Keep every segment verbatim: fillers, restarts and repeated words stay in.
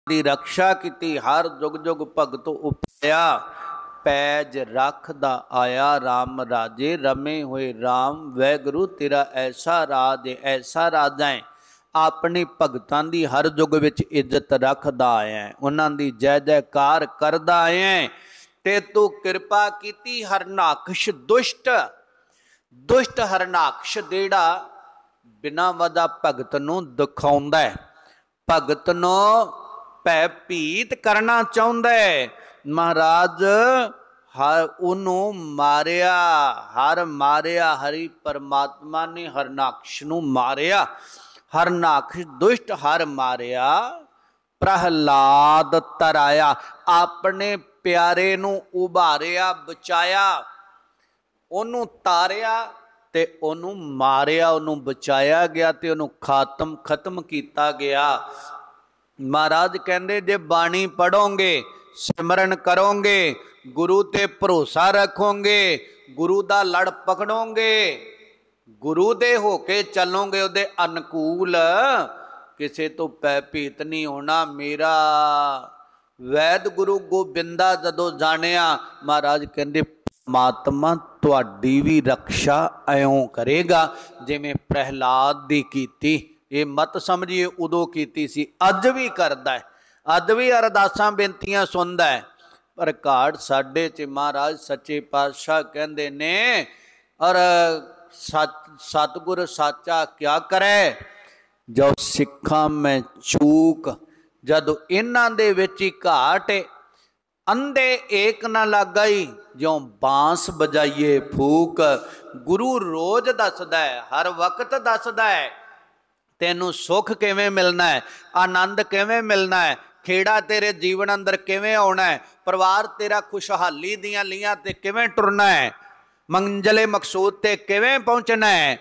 दी रक्षा की, हर जुग जुग भगत उपाया, पैज रखदा आया राम राजे, रमे हुए राम वैगुरु तेरा ऐसा राज ऐसा राजा है। अपनी भगतां दी हर जुग विच इज्जत रखदा आया, उन्हां दी जय जयकार करदा आया। ते तू कृपा कीती हरनाकश दुष्ट, दुष्ट हरनाकश जेड़ा बिना वजह भगत नूं दिखाउंदा है, भगत नूं भयभीत करना चाहुंदा है। महाराज हर उन्हों मारिया, हर मारिया, हरि परमात्मा ने हरनाकश नूं मारिया। हरनाकश दुष्ट हर मारिया, प्रहलाद तराया, अपने प्यारे नूं उभारिया बचाया, ओनू तारिया ते ओनू मारिया, ओनू बचाया गया ते ओनू खातम खत्म किया गया। महाराज कहंदे जे बाणी पढ़ोगे, सिमरन करोगे, गुरु ते भरोसा रखोगे, गुरु दा लड़ पकड़ोगे, गुरु दे होके चलोगे, उहदे अनुकूल, किसी तो भयभीत नहीं होना। मेरा वैद गुरु गोबिंदा जदों जानिया, महाराज कहंदे परमात्मा तुहाडी भी रक्षा इउं करेगा जिवें प्रहलाद दी कीती। ये मत समझिए उदों कीती सी, अज भी करदा है, अज भी अरदासां बेनतियां सुनदा है। पर घाट साडे च महाराज सच्चे पातशाह कहंदे ने, और सत सतगुर साचा क्या करे जो सिखा में चूक। जदों इन्हां दे विच ही घाट, अंधे एक न लागई ज्यों बांस बजाइए फूक। गुरु रोज दसदा है, हर वक्त दसदा है तेनू सुख किवें मिलना है, आनंद किवें मिलना है, खेड़ा तेरे जीवन अंदर किवें आउणा है, परिवार तेरा खुशहाली दियां लीहां ते किवें टुरना है, मंजले मकसूद ते किवें पहुंचना है।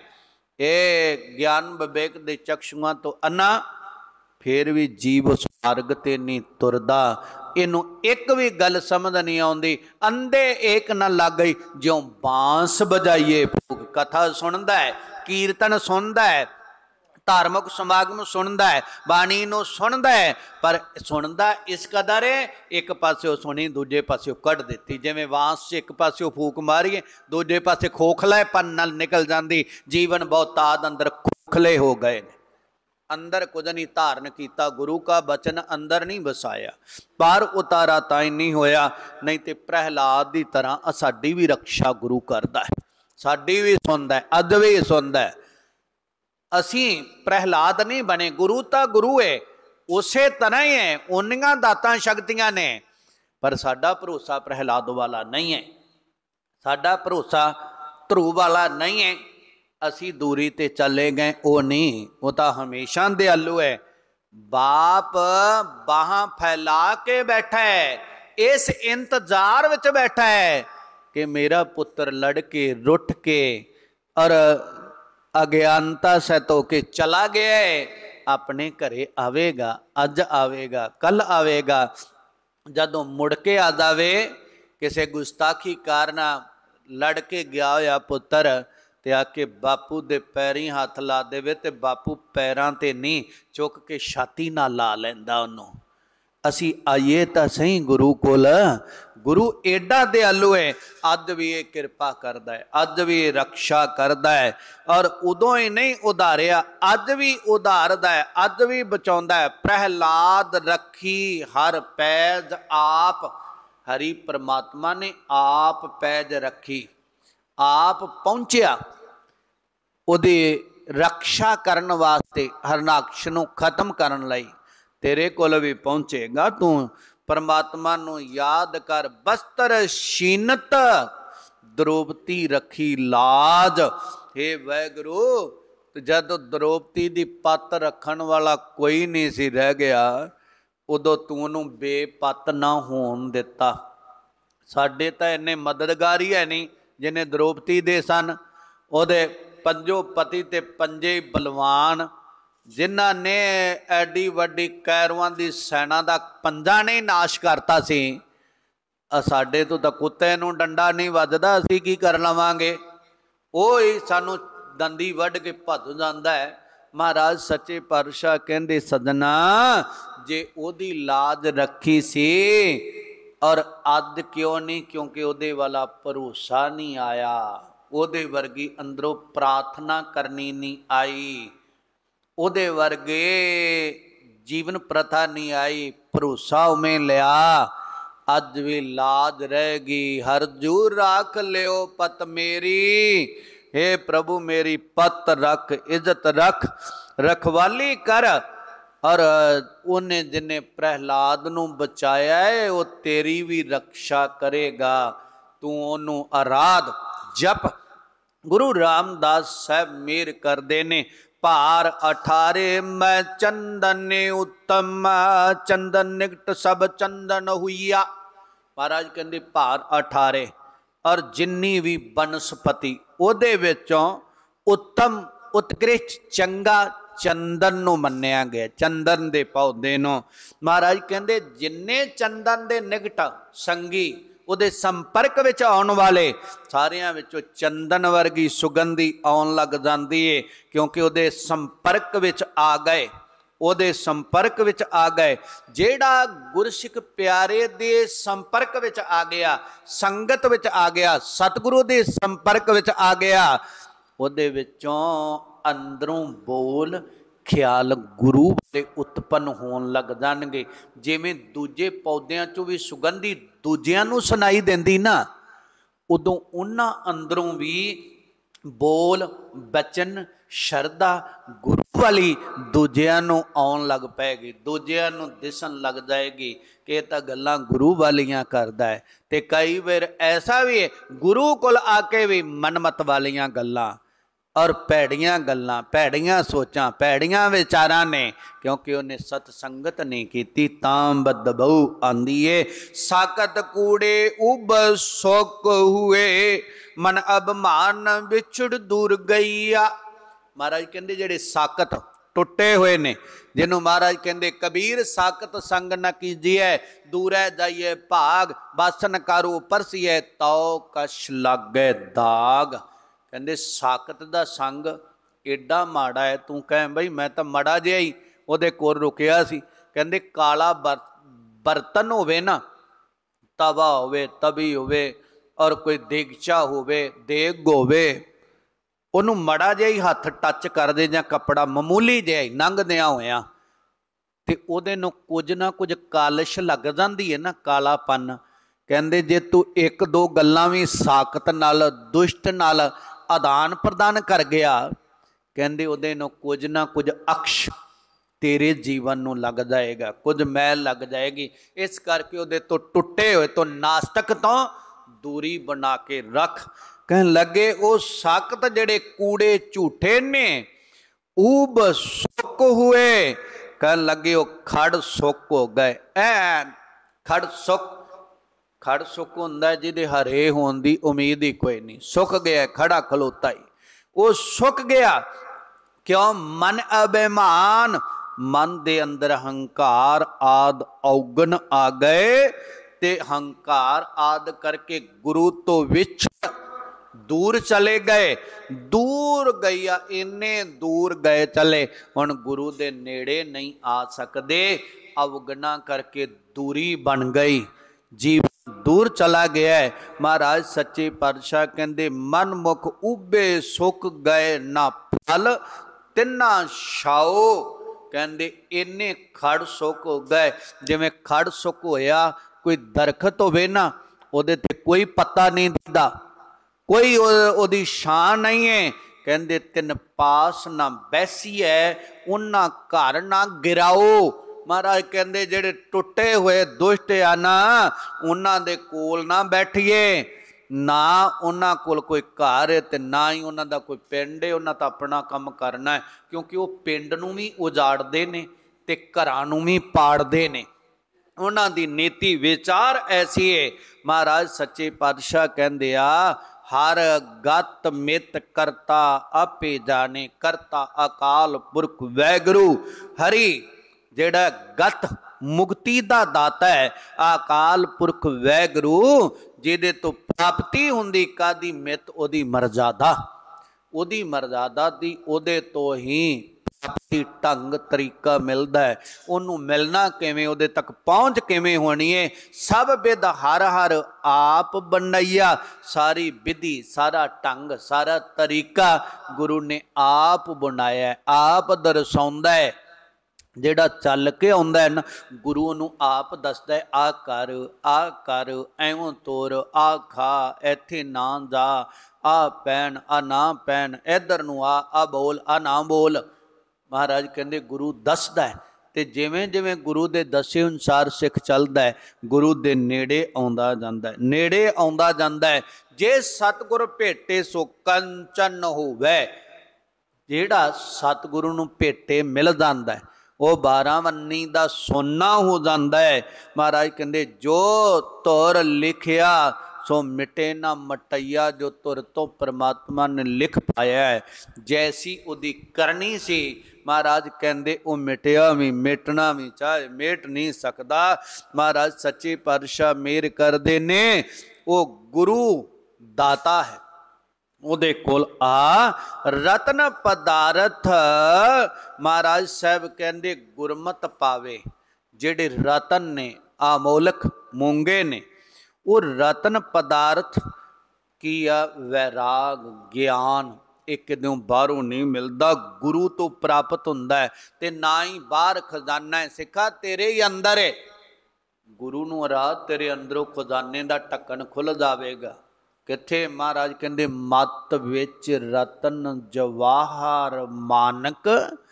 ये ज्ञान विवेक दे चक्षुआं तो अन्ना, फिर भी जीव उस मार्ग ते नहीं तुरदा। इनू एक भी गल समझ नहीं आउंदी। अंधे एक न लग गई ज्यों बांस बजाइए फूक। कथा सुनदा है, कीर्तन सुनदा है, धार्मिक समागम सुनता है, बाणी नूं सुनता है, पर सुनता इस कदर है एक पास्यों सुनी दूजे पास्यों कढ़ देती। जिवें बांस च एक पास्यों फूक मारीए दूजे पासे खोखला पन नाल निकल जाती। जीवन बहुताद अंदर खोखले हो गए, अंदर कुछ नहीं धारण किया, गुरु का वचन अंदर नहीं बसाया, बाहर उतारा ताई नहीं होया। नहीं तो प्रहलाद की तरह साडी भी रक्षा गुरु करता है, साडी भी सुनता है, अज भी सुनता है। असी प्रहलाद नहीं बने, गुरु तो गुरु है, उसे तरह ही है, उन्नियां दातां शक्तियां ने, पर साडा भरोसा प्रहलाद वाला नहीं है, साडा भरोसा ध्रुव वाला नहीं है। असी दूरी ते चले गए, वो नहीं, वो तो हमेशा दयालु है। बाप बाहां फैला के बैठा है, इस इंतजार विच बैठा है कि मेरा पुत्र लड़के रुठ के और अज्ञानता सहित होके चला गया है, अपने घरे आवेगा, अज आवेगा, कल आवेगा। जदों मुड़ के आ जावे, किसी गुस्ताखी कारण लड़के गया होया पुत्र ते आके बापू दे पैरी हाथ ला देवे ते बापू पैरां ते नहीं चुक के छाती ना ला लैंदा उन्हों। असी आइए तो सही गुरु कोल, गुरु एडा दयालु है, अज भी ये कृपा करता है, अज भी ये रक्षा करता है। और उदों ही नहीं उधारिया, अज भी उधारदा है, अज भी बचाउंदा है। प्रहलाद रखी हर पैज आप, हरि परमात्मा ने आप पैज रखी, आप पहुंचया उहदी रक्षा करन वास्ते, हरनाकश नूं खत्म करन लई। तेरे कोल भी पहुंचेगा, तू परमात्मा नूं याद कर। बस्तर शीनत द्रौपदी रखी लाज। हे वैगुरु, जद द्रौपदी दी पत रखण वाला कोई नहीं सी रह गया, उदों तू उहनूं बेपत ना होण दिता। साडे तां इन्ने मददगार ही है नहीं जिन्हें द्रौपदी दे सन। उहदे पंजो पति ते पंजे बलवान, जिन्हां ने एडी वड्डी कैरवां दी सैना दा पंजा नहीं नाश करता सी। साडे तो तां कुत्ते नूं डंडा नहीं वजदा, असीं की कर लवांगे। ਉਹ ਹੀ सानू दंदी वढ़ के भज जाता है। महाराज सच्चे पातशाह कहते सजना जे ओदी लाज रखी सी और अद क्यों नहीं, क्योंकि ओदे वाला भरोसा नहीं आया, ओदे वर्गी अंदरों प्रार्थना करनी नहीं आई, ओदे वर्गे जीवन प्रथा नहीं आई, भरोसा उमें लिया, अज भी लाज रहेगी। हरजू राख लियो पत मेरी, हे प्रभु मेरी पत रख, इज्जत रख, रखवाली कर। और उन्हें जिन्हें प्रहलाद नू बचाया है वो तेरी भी रक्षा करेगा, तू ओनू आराध जप। गुरु रामदास साहब मेर करदे ने, भार अठारे मैं चंदन उत्तम, चंदन निकट सब चंदन हुईया। महाराज कहते भार अठारे और जिन्नी भी बनस्पति उहदे विचों उत्तम उत्कृष्ट चंगा चंदन नूं मन्निया गया, चंदन दे पौधे नूं। महाराज कहते जिन्ने चंदन दे निकट संगी उहदे संपर्क विच आउण वाले सारियां विचों चंदन वर्गी सुगंधी आउण लग जांदी है, क्योंकि उहदे संपर्क विच आ गए, उहदे संपर्क विच आ गए। जेड़ा गुरसिख प्यारे दे संपर्क विच आ गया, संगत विच आ गया, सतगुरु दे संपर्क विच आ गया, उहदे विचों अंदरों बोल ख्याल गुरु वाले उत्पन्न होण लग जाणगे। जिवें दूजे पौधियां चों भी सुगंधी दूजियां नूं सुनाई देंदी ना, उदों उन्हां अंदरों भी बोल बचन शरदा गुरु वाली दूजियां नूं आउण लग पैगी, दूजियां नूं दिसन लग जाएगी कि ये तां गल्लां गुरु वालियां करदा है। ते कई बार ऐसा भी है गुरु कोल आके भी मनमत वालियां गल्लां और भैड़ियां गल्लां, भैड़ियां सोचां, भैड़ियां विचारां ने, क्योंकि उन्हें सतसंगत नहीं की। तां बदबू आंदी है, साकत कूड़े उब सोक हुए, मन अभिमान विछड़ दूर गईया। महाराज कहते जेड़े साकत टुटे हुए ने, जिन्हों महाराज कहते कबीर साकत संग न कीजिए, दूरै जाइए भाग, बासन कारू परसिए तो कश लागे दाग। कहते साकत दा संग एडा माड़ा है, तू कह बई मैं तो माड़ा जिहा ही उहदे कोल रुकिया सी। कहते काला बर बर्तन होवे ना, तवा होवे, तवी होवे और कोई देगचा होवे, देग होवे, उहनूं माड़ा जिहा ही हथ टच कर दे जां कपड़ा मामूली जिहा ही लंघदियां होया ते उहदे नूं कुछ ना कुछ कालिश लग जांदी है ना, कालापन। कहते जे तू एक दो गल्लां भी साकत नाल दुष्ट नाल आदान प्रदान कर गया, कहते उहदे नूं कुछ ना कुछ अक्ष तेरे जीवन नूं लग जाएगा, कुछ मैल लग जाएगी। इस करके उहदे तो टुटे हुए तो नास्तिक तो दूरी बना के रख। कहन लगे वो साकत जेड़े कूड़े झूठे ने ऊब सुक हुए, कहन लगे वो खड़ सुक हो गए। ऐ खड़ सुक, खड़ सुक हुंदा जिहदे हरे होण दी उम्मीद ही कोई नहीं, सुक गया खड़ा खलोता ही, वो सुक गया। क्यों? मन अभिमान, मन दे अंदर हंकार आद औगन आ गए ते हंकार आद करके गुरु तो विछड़ दूर चले गए। दूर गया, इन्ने दूर गए चले, हुण गुरु दे नेड़े नहीं आ सकते, अवगना करके दूरी बन गई, जीवन दूर चला गया है। महाराज सच्चे पातशाह कहते मन मुख उबे सुक गए ना फल तिना छाओ। कहते इन्ने खड़ सुक हो गए, जिवें खड़ सुक होया कोई दरखत होवे ना, उहदे ते कोई पत्ता नहीं दिखदा, कोई ओदी शान नहीं है। कहते तिन पास ना बैसीए उन्ना घर ना गिराओ। महाराज कहते जेड़े टुटे हुए दुष्ट आ ना, उन्हां दे कोल ना बैठिए, ना उन्हां कोल कोई घर है ते ना ही उन्हां दा कोई पिंड है। उन्हां तां अपना काम करना है, क्योंकि वो पिंड नूं भी उजाड़दे ने ते घरां नूं भी पाड़दे ने। उन्हां दी नीति विचार ऐसी है। महाराज सच्चे पातशाह कहंदे आ हर गत मित करता आपे जाने, करता अकाल पुरख वैगुरु हरि। जेड़ा गत मुक्ति दा दाता है अकाल पुरख वैगुरु, जिहदे तो प्राप्ति हुंदी कादी मित ओदी मर्यादा, ओदी मर्यादा दी ओदे तो ही की ढंग तरीका मिलता है, उन्होंने मिलना किवें, उहदे तक पहुँच किवें होनी है। सब विध हर हर आप बनैया, सारी विधि सारा ढंग सारा तरीका गुरु ने आप बनाया है, आप दर्शाउंदा है। ਜਿਹੜਾ ਚੱਲ ਕੇ ਆਉਂਦਾ ਹੈ ਨਾ, ਗੁਰੂ ਨੂੰ ਆਪ ਦੱਸਦਾ ਹੈ, ਆ ਕਰ ਆ ਕਰ, ਐਵੇਂ ਤੋਰ, ਆ ਖਾ, ਇੱਥੇ ਨਾ ਜਾ, ਆ ਪੈਣ ਆ ਨਾ ਪੈਣ, ਇੱਧਰ ਨੂੰ ਆ ਆ ਬੋਲ ਆ ਨਾ ਬੋਲ। ਮਹਾਰਾਜ ਕਹਿੰਦੇ ਗੁਰੂ ਦੱਸਦਾ ਹੈ, ਤੇ ਜਿਵੇਂ ਜਿਵੇਂ ਗੁਰੂ ਦੇ ਦੱਸੇ ਅਨੁਸਾਰ ਸਿੱਖ ਚੱਲਦਾ ਹੈ, ਗੁਰੂ ਦੇ ਨੇੜੇ ਆਉਂਦਾ ਜਾਂਦਾ ਹੈ, ਨੇੜੇ ਆਉਂਦਾ ਜਾਂਦਾ ਹੈ। ਜੇ ਸਤਿਗੁਰ ਭੇਟੇ ਸੋ ਕੰਚਨ ਹੋਵੇ, ਜਿਹੜਾ ਸਤਿਗੁਰੂ ਨੂੰ ਭੇਟੇ ਮਿਲ ਜਾਂਦਾ ਹੈ ਉਹ ਬਾਰਾਂ ਵੰਨੀ ਦਾ ਸੋਨਾ ਹੋ ਜਾਂਦਾ ਹੈ। ਮਹਾਰਾਜ ਕਹਿੰਦੇ ਜੋ ਤੁਰ ਲਿਖਿਆ ਸੋ ਮਿਟੇ ਨਾ ਮਟਈਆ, ਜੋ ਤੁਰ ਤੋਂ परमात्मा ने लिख पाया है, जैसी उदी करनी सी महाराज कहते वो मिटिया भी मिटना भी चाहे मिट नहीं सकता। महाराज सच्चे पातशाह मेहर करते ने, वो गुरु दाता है, ਉਹਦੇ ਕੋਲ ਆ ਰਤਨ ਪਦਾਰਥ। ਮਹਾਰਾਜ ਸਾਹਿਬ ਕਹਿੰਦੇ ਗੁਰਮਤ ਪਾਵੇ, ਜਿਹੜੇ ਰਤਨ ਨੇ ਅਮੋਲਕ ਮੂੰਗੇ ਨੇ, ਉਹ ਰਤਨ ਪਦਾਰਥ ਕੀ ਆ? ਵੈਰਾਗ ਗਿਆਨ। ਇਹ ਕਿਦੋਂ ਬਾਹਰੋਂ ਨਹੀਂ ਮਿਲਦਾ, ਗੁਰੂ ਤੋਂ ਪ੍ਰਾਪਤ ਹੁੰਦਾ ਹੈ, ਤੇ ਨਾ ਹੀ ਬਾਹਰ ਖਜ਼ਾਨਾ ਹੈ। ਸਿੱਖਾ ਤੇਰੇ ਹੀ ਅੰਦਰ ਹੈ, ਗੁਰੂ ਨੂੰ ਰਾਤ ਤੇਰੇ ਅੰਦਰੋਂ ਖਜ਼ਾਨੇ ਦਾ ਢੱਕਣ ਖੁੱਲ ਜਾਵੇਗਾ। किथे? महाराज कहते मत विच रतन जवाहर मानक,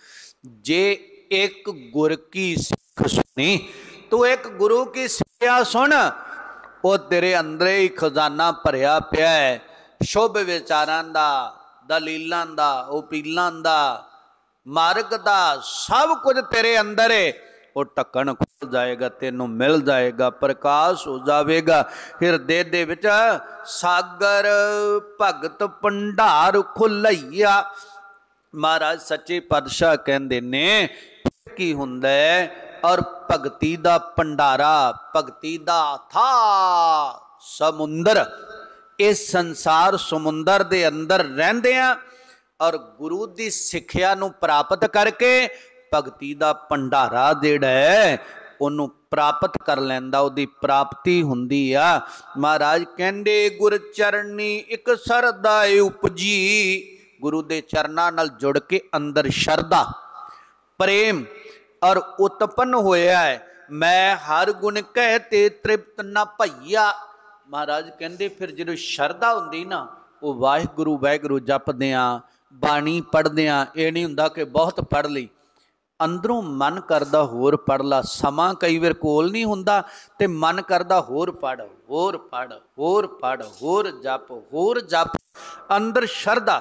जे एक गुर की सिख सुनी, तू एक गुरु की सिक्ख्या सुन, वो तेरे अंदर ही खजाना भरिया पिया है, शुभ विचारां दा, दलीलां दा, अपीलां दा, मार्ग दा, सब कुछ तेरे अंदर है। वो ढक्कन खुल जाएगा, तेनों मिल जाएगा, प्रकाश हो जाएगा। हिरदे दे विच सागर भगत भंडार खुलैया। महाराज सच्चे पातशाह कहंदे ने की हुंदा है, और भगती दा भंडारा, भगती दा था समुंदर, इस संसार समुंदर दे अंदर रहिंदे आ, और गुरु दी सिक्ख्या नूं प्राप्त करके भगती दा भंडारा जिहड़ा है ਉਹਨੂੰ ਪ੍ਰਾਪਤ ਕਰ ਲੈਂਦਾ, ਉਹਦੀ ਪ੍ਰਾਪਤੀ ਹੁੰਦੀ ਆ। ਮਹਾਰਾਜ ਕਹਿੰਦੇ ਗੁਰ ਚਰਨੀ ਇੱਕ ਸਰਦਾ ਉਪਜੀ, ਗੁਰੂ ਦੇ ਚਰਨਾਂ ਨਾਲ ਜੁੜ ਕੇ ਅੰਦਰ ਸ਼ਰਧਾ ਪ੍ਰੇਮ ਔਰ ਉਤਪੰਨ ਹੋਇਆ ਹੈ। ਮੈਂ ਹਰ ਗੁਣ ਕਹਿ ਤੇ ਤ੍ਰਿਪਤ ਨਾ ਭਈਆ। ਮਹਾਰਾਜ ਕਹਿੰਦੇ ਫਿਰ ਜਦੋਂ ਸ਼ਰਧਾ ਹੁੰਦੀ ਨਾ, ਉਹ ਵਾਹਿਗੁਰੂ ਵਾਹਿਗੁਰੂ ਜਪਦੇ ਆ, ਬਾਣੀ ਪੜ੍ਹਦੇ ਆ, ਇਹ ਨਹੀਂ ਹੁੰਦਾ ਕਿ ਬਹੁਤ ਪੜ੍ਹ ਲਈ, ਅੰਦਰੋਂ ਮਨ ਕਰਦਾ ਹੋਰ ਪੜ੍ਹ ਲਾ। ਸਮਾਂ ਕਈ ਵਾਰ ਕੋਲ ਨਹੀਂ ਹੁੰਦਾ ਤੇ ਮਨ ਕਰਦਾ ਹੋਰ ਪੜ੍ਹ ਹੋਰ ਪੜ੍ਹ ਹੋਰ ਪੜ੍ਹ ਹੋਰ ਜਪ ਹੋਰ ਜਪ, ਅੰਦਰ ਸ਼ਰਧਾ।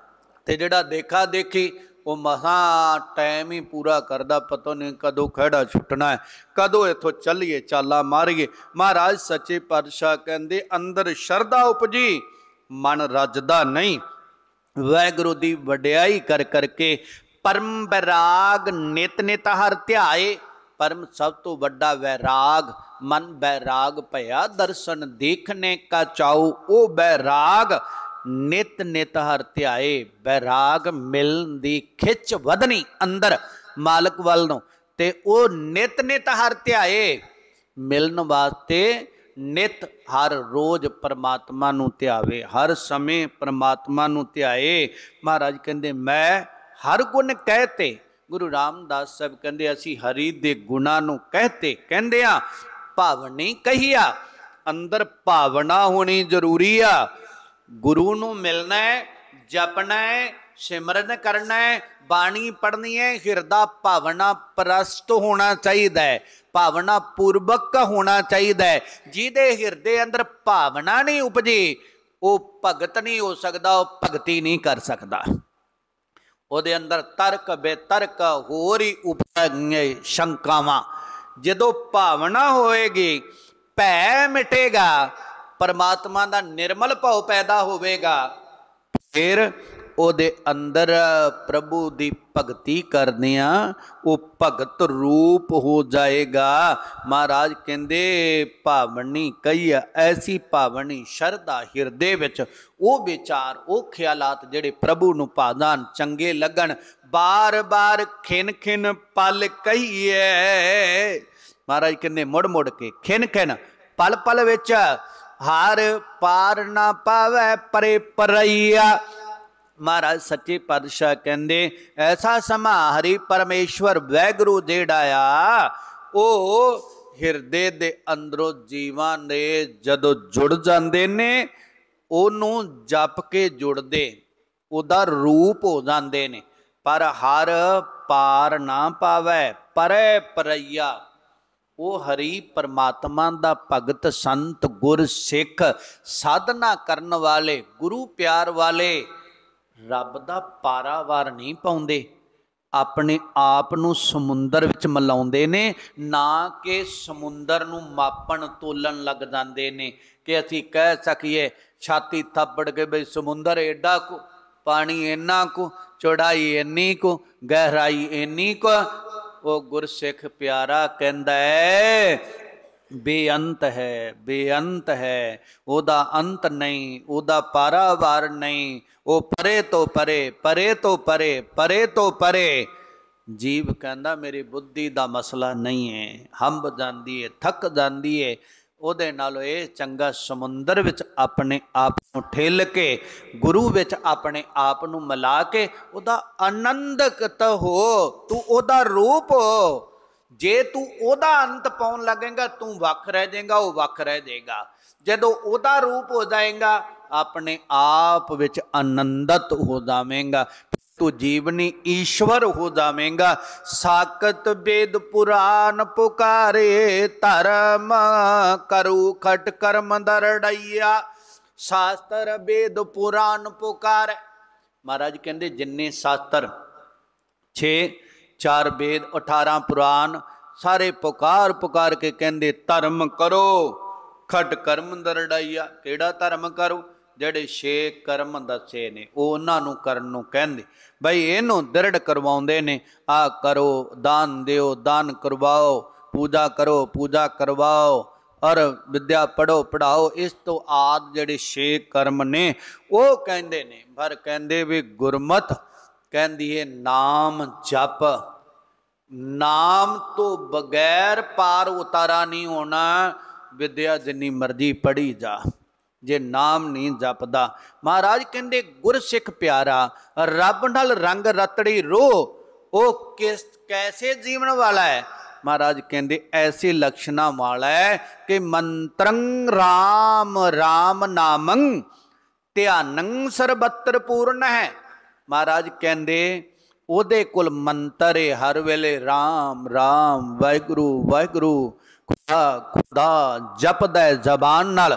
ਤੇ ਜਿਹੜਾ ਦੇਖਾ ਦੇਖੀ ਉਹ ਮਸਾਂ ਟਾਈਮ ਹੀ ਪੂਰਾ ਕਰਦਾ, ਪਤਾ ਨਹੀਂ ਕਦੋਂ ਖਹਿੜਾ ਛੁੱਟਣਾ ਹੈ, ਕਦੋਂ ਇੱਥੋਂ ਚੱਲੀਏ ਚਾਲਾ ਮਾਰੀਏ। ਮਹਾਰਾਜ ਸੱਚੇ ਪਾਤਸ਼ਾਹ ਕਹਿੰਦੇ ਅੰਦਰ ਸ਼ਰਧਾ ਉਪਜੀ, ਮਨ ਰੱਜਦਾ ਨਹੀਂ। ਵਾਹਿਗੁਰੂ ਦੀ ਵਡਿਆਈ ਕਰ ਕਰਕੇ परम बैराग नित नित हर ध्याए। परम सब तो वड्डा वैराग, मन बैराग भया दर्शन देखने का चाऊ। ओ बैराग नित नित हर ध्याए, बैराग मिलन दी खिच वधनी अंदर मालक वाल नूं, ते ओ नित नित हर ध्याए, मिलन वास्ते नित हर रोज परमात्मा नूं ध्यावे, हर समय परमात्मा नूं ध्याए। महाराज कहंदे मैं हर गुण कहते, गुरु रामदास साहब कहते असी हरि दे गुणां नूं कहते कहंदे आ, भावनी कही आ, अंदर भावना होनी जरूरी आ। गुरु नूं मिलना है, जपना है, सिमरन करना है, बाणी पढ़नी है, हिरदा भावना प्रस्त होना चाहिए, भावना पूर्वक होना चाहिए। जिहदे हिरदे अंदर भावना नहीं उपजी वो भगत नहीं हो सकता, वो भगती नहीं कर सकता। ਉਹਦੇ अंदर तर्क बेतर्क होर ही उपज शंकावां। जदों भावना होएगी भै मिटेगा, परमात्मा का निर्मल भाव पैदा होवेगा, फिर ਉਹਦੇ ਅੰਦਰ प्रभु की भगती करदियां वो भगत रूप हो जाएगा। महाराज कहंदे भावनी कही ऐसी भावनी शरधा हिरदे विच वो विचार वो ख्यालात जिहड़े प्रभु नूं भावन चंगे लगन बार बार खिन खिन पल कहीए। महाराज कहंदे मुड़ मुड़ के खिन खिन पल पल विच हार पार ना पावै परे परैया। महाराज सच्चे पातशाह कहंदे ऐसा समा हरि परमेश्वर वैगुरु जेड़ा आ वो हिरदे दे अंदरों जीवां दे जदों जुड़ जांदे ने ओनू जप के जुड़दे ओदा रूप हो जांदे ने पर हर पार ना पावै परे परैया। वो हरि परमात्मा दा भगत संत गुर सिख साधना करन वाले गुरु प्यार वाले रब दा पारावार नहीं पाउंदे अपने आप नूं समुंदर विच मिलाउंदे ने ना कि समुंदर नूं मापन तोलन लग जांदे ने कि असीं कह सकीए छाती थप्पड़ के बई समुंदर एडा को पानी इन्ना को चौड़ाई इन्नी को गहराई इन्नी को। वो गुरसिख प्यारा कहंदा है बेअंत है बेअंत है ओदा अंत नहीं ओदा पारावार नहीं वो परे तो परे परे तो परे परे तो परे। जीव कहंदा मेरी बुद्धि दा मसला नहीं है हंब जांदी है थक जांदी है ओदे नालों ये चंगा समुंदर विच अपने आप नूं ठेल के गुरु विच अपने आप नूं मिला के ओदा आनंदत हो तू ओदा रूप हो। जे तू ओदा अंत पाउन लगेगा तू वख रह जाएगा वो वख रह जाएगा। जदों ओदा रूप हो जाएगा अपने आप विच आनंदत हो जावेगा तू जीवनी ईश्वर हो जावेगा। साकत वेद पुराण पुकारे धर्म करू खट कर्म दरड़ैया। शास्त्र वेद पुराण पुकार। महाराज कहंदे जिन्ने शास्त्र छे चार वेद अठारह पुराण सारे पुकार पुकार के कहंदे धर्म करो खट कर्म दरड़ाइया। केड़ा धर्म करो जिहड़े छे कर्म दसे ने उन्हां नूं करन नूं कहंदे बई इहनूं दृढ़ करवाउंदे ने आ करो दान दिओ दान करवाओ पूजा करो पूजा करवाओ और विद्या पढ़ो पढ़ाओ। इस तो आद जिहड़े छे कर्म ने वो कहंदे ने पर कहंदे भी गुरमत कहंदी है नाम जप नाम तो बगैर पार उतारा नहीं होना। विद्या जिन्नी मर्जी पढ़ी जा जे नाम नहीं जपदा। महाराज कहंदे गुरसिख प्यारा रब नाल रंग रतड़ी रो ओ किस कैसे जीवन वाला है। महाराज कहंदे ऐसे लक्षणा वाला है कि मंत्रं राम राम नामं ध्यानं सर्वत्र पूर्ण है। महाराज कहंदे ओदे कोल मंत्र है हर वेले राम राम वाहिगुरु वाहिगुरु खुदा खुदा जपदा है जबान नाल।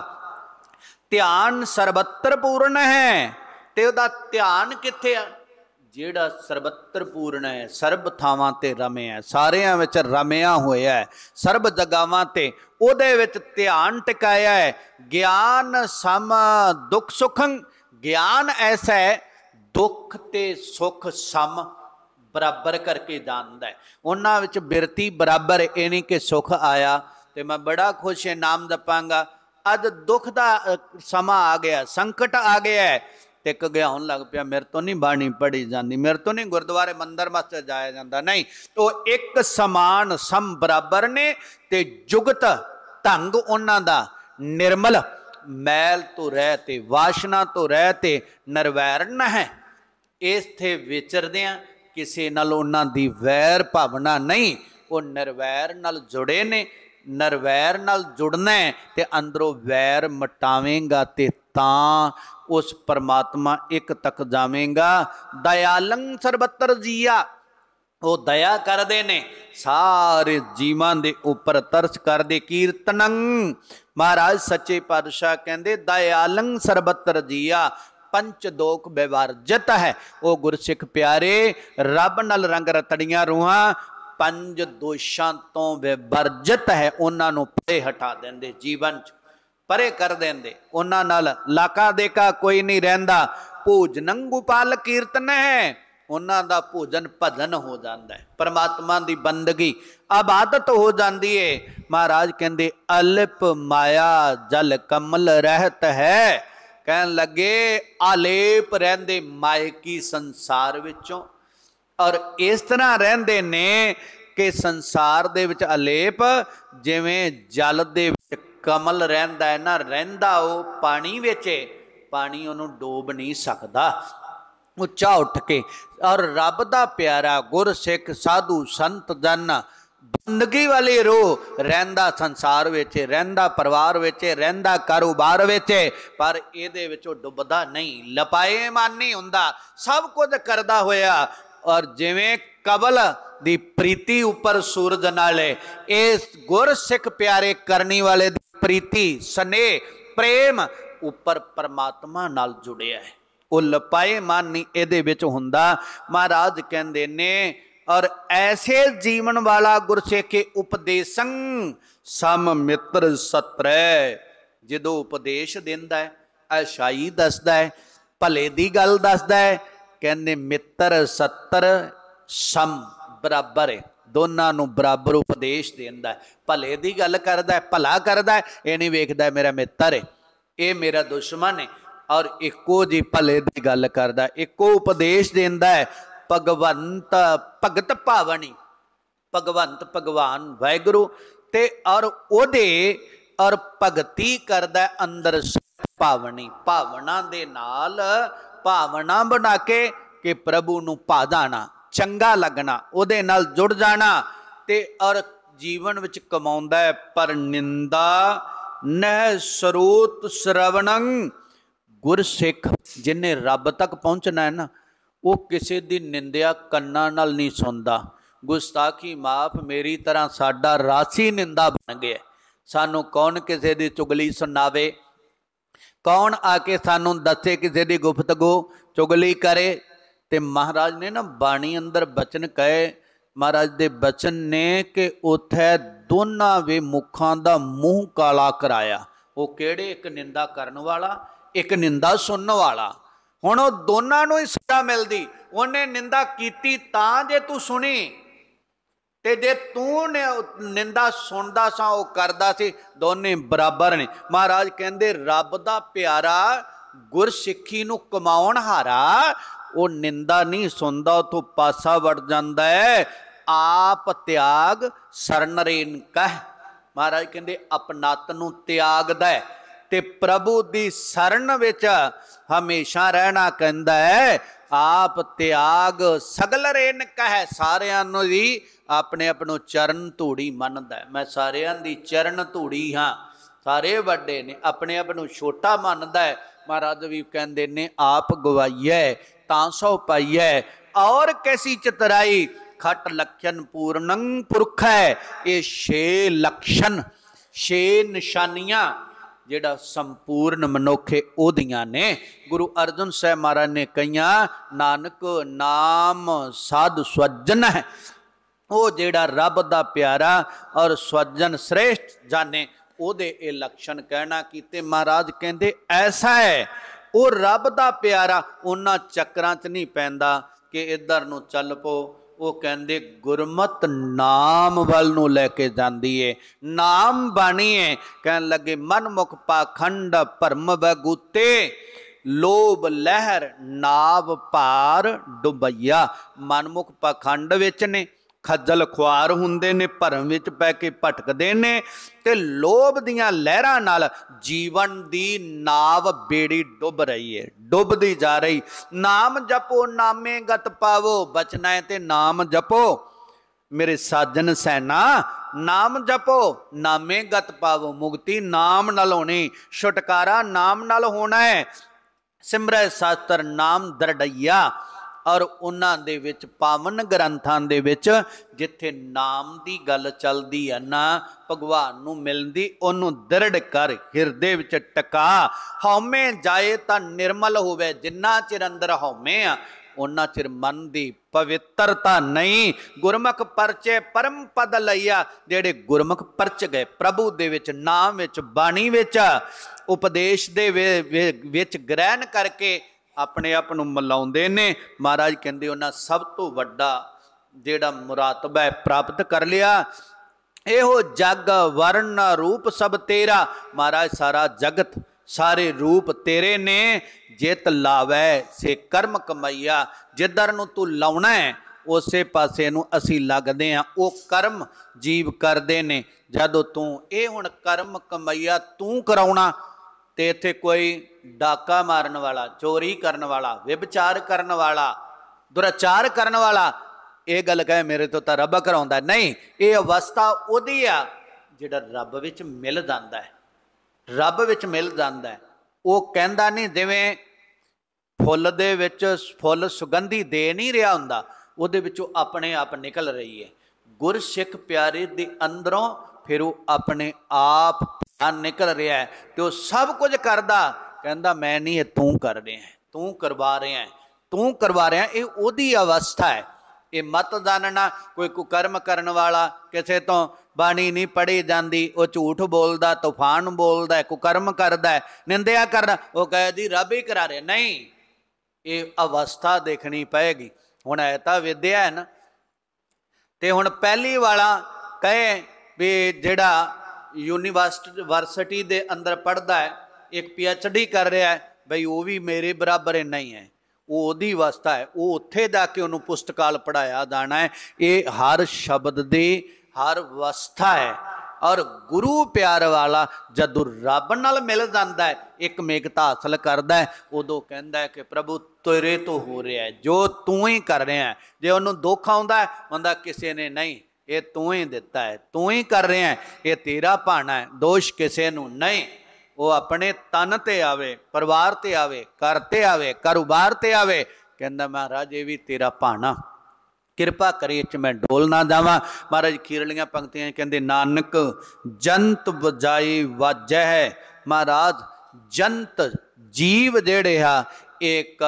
ध्यान सर्वत्र पूर्ण है ते ओदा ध्यान किथे आ जेड़ा सर्वत्र पूर्ण है सर्ब थावां ते रमिया है सारियां विच रमिया होया है सर्ब जगावां ते ओदे विच ध्यान टिकाया है। ज्ञान सम दुख सुखं ज्ञान ऐसा है दुख ते सुख सम बराबर करके जानता है। उन्हां विच बिरती बराबर ये नहीं कि सुख आया तो मैं बड़ा खुश है नाम जपांगा अज दुख का समा आ गया संकट आ गया है टिक गया होने लग पिया मेरे तो नहीं बाणी पढ़ी जाती मेरे तो नहीं गुरुद्वारे मंदिर मस्जिद जाया जाता नहीं। तो एक समान सम बराबर ने ते जुगत ढंग उन्हां दा निर्मल मैल तो रहते वासना तो रहते निर्वैरण है। इस थे विचरदियां किसी नाल उन्हां दी वैर भावना नहीं वो निर्वैर नाल जुड़े ने। निर्वैर नाल जुड़ना है ते अंदरों वैर मटावेगा ते तां उस परमात्मा एक तक जावेगा। दयालं सर्वत्र जिया वो दया करते ने सारे जीवां दे उपर तरस करदे। कीर्तनं महाराज सच्चे पातशाह कहंदे दयालं सर्वत्र जिया पंच दोख विवर्जित है। वो गुरसिख प्यारे रब नाल रंग रतड़ियां रूहां पंज दोषां तो विवर्जित है उन्हां नूं परे हटा देंदे जीवन च परे कर देंदे उन्हां नाल लाका देका कोई नहीं रहिंदा। ਭੋਜਨੰ ਗੋਪਾਲ ਕੀਰਤਨ ਹੈ। ਉਹਨਾਂ ਦਾ ਭੋਜਨ ਭਜਨ ਹੋ ਜਾਂਦਾ ਹੈ, परमात्मा ਦੀ ਬੰਦਗੀ आबादत हो जाती है। महाराज कहते अलिप माया जल कमल रहत है। कहन लगे आलेप रहंदे मायकी संसार विचों, और इस तरह रहंदे ने कि संसार दे विच अलेप जिवें जल दे विच कमल रहिंदा है ना, रहिंदा वो पानी विच, पानी उहनूं डोब नहीं सकदा। उच्चा उठ के और रब दा प्यारा गुर सिख साधु संत जन बंदगी वाली रूह रहिंदा संसार विच, रहिंदा परिवार विच, रहिंदा कारोबार विच, पर इहदे विचों डुबदा नहीं, लपाए मान नहीं हुंदा, सब कुछ करदा होया। और जिवें कबल दी प्रीति उपर सूरज नाले इस गुर सिख प्यारे करनी वाले दी प्रीति स्नेह प्रेम उपर परमात्मा नाल जुड़िया है। वो लपाए मान नहीं इहदे विच हुंदा। महाराज कहंदे ने और ऐसे जीवन वाला गुरसिख उपदेशं सम मित्र सत्रै। जदों उपदेश दिंदा है, अच्छाई दसदा है, भले दी गल दसदा है, कहंदे मित्र सत्तर सम बराबर है, दोनों नूं बराबर उपदेश दिंदा है। भले दी गल करदा है, भला करदा है, ये नहीं वेखदा मेरा मित्र है, ये मेरा दुश्मन है, और इको जी भले दी गल करदा, इको उपदेश दिंदा है। भगवंत भगत भावनी, भगवंत भगवान वाहिगुरू ते और ओदे और भगती करदा अंदर भावनी, भावना दे नाल भावना बना के कि प्रभु नूं भा जाना, चंगा लगना, ओदे नाल जुड़ जाना ते और जीवन विच कमाउंदा है। पर निंदा न स्रोत श्रवणं। गुरसिख जिन्हें रब तक पहुँचना है ना, वो किसी की निंदिया कन्ना नाल नहीं सुनता। गुस्ताखी माफ मेरी तरह साडा रासी निंदा बन गया। सानू कौन किसी की चुगली सुनावे, कौन आके सानू दसे किसी की गुफ्तगू चुगली करे। ते महाराज ने ना बाणी अंदर बचन कहे, महाराज दे बचन ने कि उथे दोनों वे मुखां दा मूँह काला कराया। वो केड़े, एक निंदा करन वाला, एक निंदा सुनने वाला। हुण वो दोनों नूं ही सज़ा मिलदी। उन्हें निंदा कीती तां जे तू सुनी, ते जे तू ने निंदा सुनदा सा वो करदा सी, दोने बराबर ने। महाराज कहंदे रब दा प्यारा गुरसिੱਖੀ नूं कमाउण हारा वो निंदा नहीं सुनदा, उथों पासा वड़ जांदा है। आप त्याग सरन रेन कह। महाराज कहंदे अपनत नूं त्यागदा है ते प्रभु दी सरन विच हमेशा रहना कहंदा है। आप त्याग सगल रेन कह, सारियां नूं भी अपने अपनों चरण धूड़ी मनदा है। मैं सारियां दी चरण धूड़ी हाँ, सारे वड्डे ने, अपने आप नूं छोटा मनदा है। महाराज भी कहंदे ने आप गवाइए तां सौ पाइए, और कैसी चतराई खट लक्षण पूर्णं पुरख है। ये छे लक्षण, छे निशानियां जेड़ा संपूर्ण मनुखे ओदियां ने। गुरु अर्जन साहब महाराज ने कहियां, नानक नाम साध स्वजन है। वो जेड़ा रब दा प्यारा और स्वजन श्रेष्ठ जाने, ओदे ए लक्षण कहना कीते। महाराज कहंदे ऐसा है वो रब दा प्यारा उन्हां चक्रां च नहीं पैंदा कि इधर नूं चल पो। वो कहंदे गुरमत नाम वल नूं लैके जांदी है, नाम बाणी है। कहन लगे मन मुख पाखंड भरम बगूते, लोभ लहर नाव पार डुबैया। मनमुख पाखंड विच ने, खज्जल खुआर हुंदे ने, भरम विच पै के भटकदे ने, ते लोभ दियां लहरां नाल जीवन दी नाव बेड़ी डुब रही है, डुबदी जा रही। नाम जपो नामे गत पावो, बचना है ते नाम जपो मेरे साजन सैना। नाम जपो नामे गत पावो, मुक्ति नाम नाल होनी, छुटकारा नाम नाल होना है। सिमरै शास्त्र नाम दरड़ैया। और उन्हां दे विच पावन ग्रंथां दे विच जिथे नाम दी गल चलदी है ना, भगवान नूं मिलदी, ओनूं दृढ़ कर हिरदे विच टका। हौमे जाए तां निर्मल होवे, जिन्ना चिर अंदर हौमे आ उन्ना चिर मन दी पवित्रता नहीं। गुरमुख परचे परम पद लईया, जेड़े गुरमुख परच गए प्रभु दे विच, नाम विच, बाणी विच, उपदेश दे विच ग्रहण करके अपने आप नूं मिलाउंदे ने। महाराज कहंदे उन्हां सब तो वड्डा जिहड़ा मुरातबा है प्राप्त कर लिया। एहो जग वर्ण रूप सब तेरा। महाराज सारा जगत सारे रूप तेरे ने। जित लावै से कर्म कमाइया। जिधर नूं तू लाउणा है उसे पासे नूं असीं लगदे हां। वो कर्म जीव करदे ने। जदों तू ये हुण कर्म कमाइया तू कराउणा ते इत्थे कोई डाका मारन वाला, चोरी करन वाला, व्यभिचार करन वाला, दुराचार करन वाला ये गल कहे मेरे तो तां रब कराउंदा नहीं। ये अवस्था उहदी आ जिहड़ा रब विच मिल जांदा है, रब विच मिल जांदा है। वो कहंदा नहीं जिवें फुੱਲ दे विच फुੱਲ सुगंधी दे नहीं रहा हुंदा, उहदे विचों अपने आप निकल रही है। गुर सिख प्यारे दे अंदरों फिर वो अपने आप निकल रहा है तो सब कुछ करदा। कहंदा मैं नहीं, ये तू कर रहे हैं, तू करवा रहे हैं, तू करवा रहे हैं। ये ओदी अवस्था है। ये मत जानना कोई कुकर्म करने वाला किसी तो बाणी नहीं पढ़ी जाती, वो झूठ बोलता, तूफान बोलता है, कुकर्म करता है, निंदिया करना, वो कहे जी रब ही करा रहे। नहीं, ये अवस्था देखनी पएगी। हुण है तो विद्या है ना, तो हुण पहली वाला कहे भी जिहड़ा यूनीवर्सिटी दे अंदर पढ़ता है, एक पी एच डी कर रहा है, बई वो भी मेरे बराबर है नहीं है, वो ओदी अवस्था है, वो उत्थे जाके उन्होंने पुस्तकाल पढ़ाया जाना है। ये हर शब्द दी हर अवस्था है। और गुरु प्यार वाला जदों रब नाल मिल जाता है, एक मेघता हासिल करता है, उदों कहता है कि प्रभु तेरे तो हो रहा है, जो तू ही कर रहा है। जे उन्होंने दुख आता है बंदा किसी ने नहीं, ये तू ही दिता है, तू ही कर रहा है, ये तेरा भाना है, दोष किसी नूं नहीं। वो अपने तन ते आवे, परिवार ते आवे, घर ते आवे, कारोबार ते आवे, कहंदा महाराज ये भी तेरा भाना, किरपा करी च मैं डोल ना जावां। महाराज खीरलियां पंक्तियां कहंदे नानक जंत बजाई वाजै है। महाराज जंत जीव जेड़े आ एक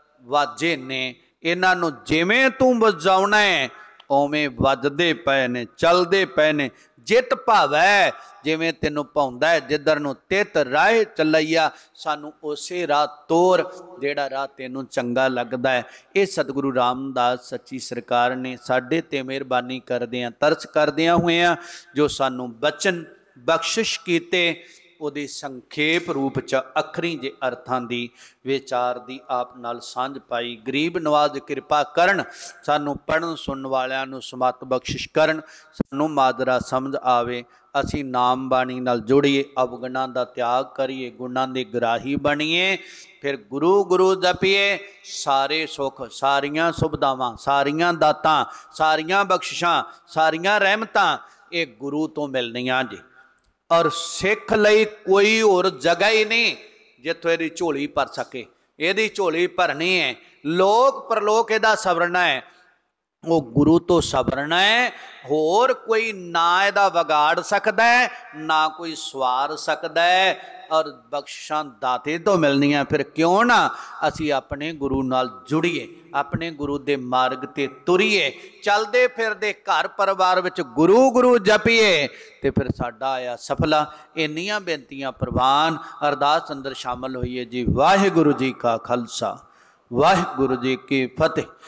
वाजे ने, इन्हां नूं जिवें तू वजाउणा है उवें वजदे पए ने, चलदे पए ने। जित भावै जिवें तेनों पाउंदा है, जिधर नूं तित राह चलैया, सानू उसे राह तोर जिहड़ा राह तेनों चंगा लगदा है। ये सतगुरु रामदास सच्ची सरकार ने साडे ते मेहरबानी करदियां तरस करदियां होइयां जो सानू बचन बख्शिश कीते, ਉਹਦੀ संखेप रूप च अखरी जे अर्थां दी विचार दी आप नाल सांझ पाई। गरीब नवाज कृपा करन, सानू पढ़न सुनन वालियां नू समत बख्शिश करन, सानू माजरा समझ आवे, असी नाम बाणी नाल जुड़िए, अवगुणां दा त्याग करिए, गुणां दे ग्राही बणीए, फिर गुरु गुरु जपीए। सारे सुख, सारियां सुविधावां, सारियां दातां, सारियां बख्शिशां, सारियां रहमतां ये गुरु तो मिलनियां जी। और सिख लई कोई होर जगह ही नहीं जिथों इहदी झोली भर सके। इहदी झोली भरनी है, लोक परलोक इहदा सवरना है, वो गुरु तो सवरना है। होर कोई ना इहदा विगाड़ सकदा है, ना कोई सवार सकदा है। और बख्शिशां दाते तो मिलनियां, फिर क्यों ना असी अपने गुरु नाल जुड़िए, अपने गुरु दे मार्ग ते तुरीए, चलदे फिरदे घर परिवार विच गुरु गुरु जपीए, ते फिर साडा आया सफला। इन्नियां बेनतियां प्रवान अरदास अंदर शामिल होइए जी। वाहिगुरु जी का खालसा, वाहिगुरु जी की फतेह।